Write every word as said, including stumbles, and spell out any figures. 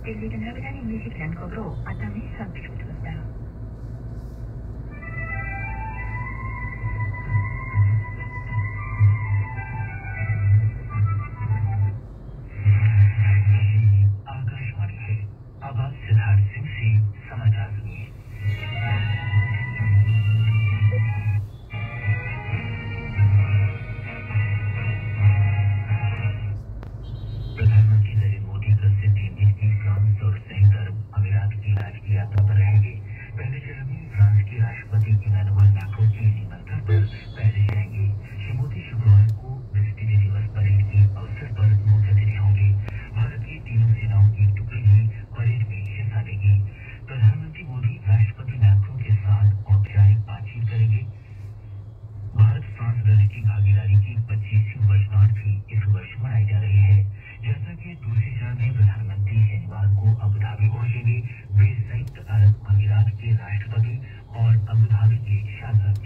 Terlihat laporan musik dan kopro atau sampai sudah. Akashvani है। अब आप सिद्धार्थ सिंह से समाचार सुनिए। प्रधानमंत्री नरेंद्र मोदी कल से तीन दिन की फ्रांस और संयुक्त अरब अमीरात की राजकीय यात्रा पर रहेंगे। पहले चरण में फ्रांस के राष्ट्रपति इमैनुअल मैक्रों के निमंत्रण पर पेरिस जाएंगे। श्री मोदी शुक्रवार को विस्टिज दिवस परेड के अवसर पर मुख्य अतिथि होंगे। भारत की तीनों सेनाओं की टुकड़ी भी परेड में हिस्सा लेगी। प्रधानमंत्री मोदी राष्ट्रपति मैक्रों के साथ औपचारिक बातचीत करेंगे। भारत फ्रांस राष्ट्रीय भागीदारी की पच्चीसवीं वर्षगांठ भी इस वर्ष मनाई जा रही है। यात्रा के दूसरे चरण में प्रधानमंत्री शनिवार को अबू धाबी पहुंचेंगे। वे संयुक्त अरब अमीरात के राष्ट्रपति और अबू धाबी के शासक